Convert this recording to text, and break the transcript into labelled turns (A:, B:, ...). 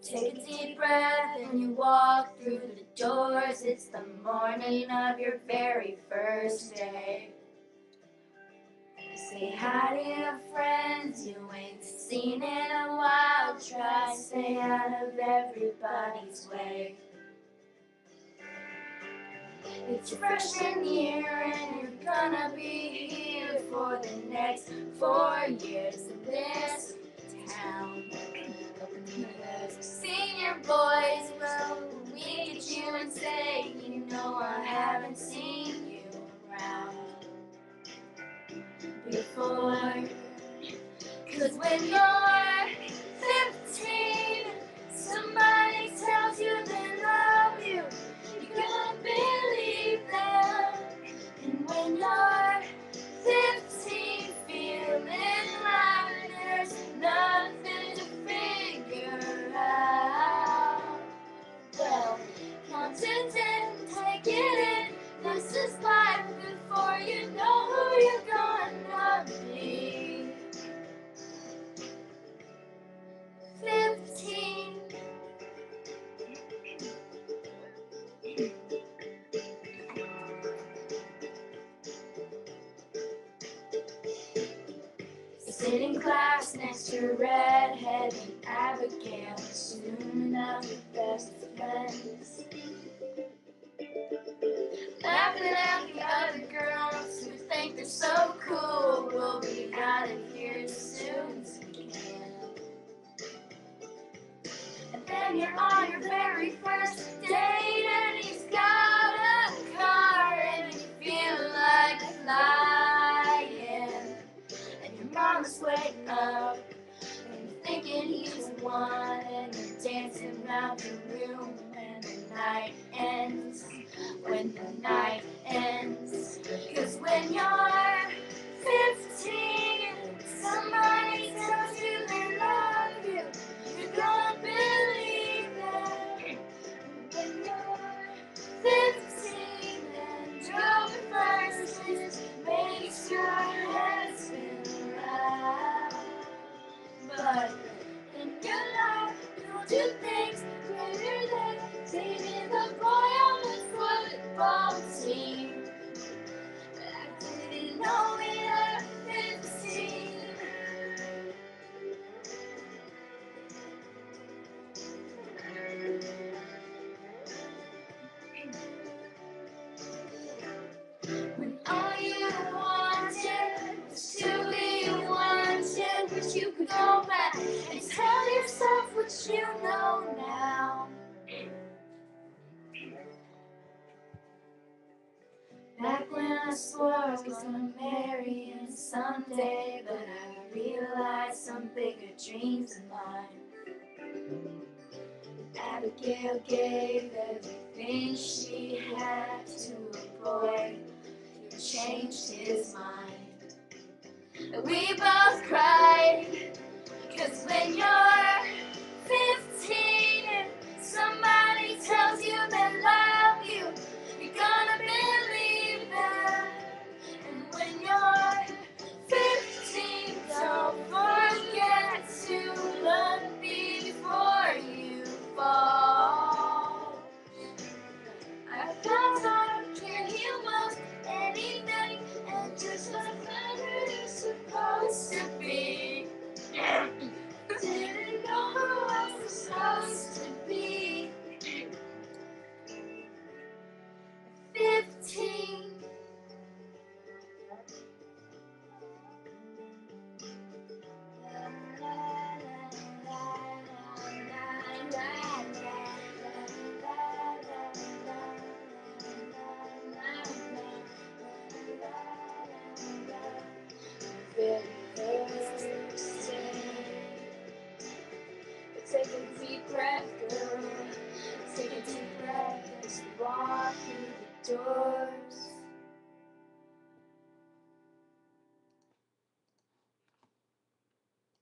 A: Take a deep breath and you walk through the doors. It's the morning of your very first day. Say hi to your friends you ain't seen in a while. Try to stay out of everybody's way. It's your freshman year and you're gonna be here for the next 4 years in this town. Senior boys will wink at you and say, you know I haven't seen you around before. 'Cause when you're 15, somebody tells you they love you, you're gonna believe them. And when you're 15, feeling like there's nothing to figure out, well, count to 10, take it in. This is life before you know who you're gonna be. 15. Sit in class next to Redhead and Abigail, soon enough your best friends. Laughing at the other girls who think they're so cool. We'll be out of here as soon as we can. And then you're on your very first date and he's got a car and you feel like flying. And your mama's waiting up and you're thinking he's the one, and you're dancing around your room when the night ends. When the night ends. 'Cause when you're 15, somebody tells you they love you, you're gonna believe them. When you're 15 and drove the verses, makes your head spin around. But in your life, you'll do things greater than dating the boy on the football team. I didn't know it at 15. When all you wanted was to be wanted, wish you could go back and tell yourself what you know now. Back when I swore I was gonna marry him someday, but I realized some bigger dreams of mine. Abigail gave everything she had to a boy who changed his mind. And we both cried, 'cause when you're 15 and somebody tells you they love you, you're gonna believe them. And when you're 15, don't forget to look before you fall. I found out I can heal most anything, and just like better is supposed to be. Didn't know who I was supposed to be. 15. Very first day. Take a deep breath, girl. Take a deep breath as you walk through the doors.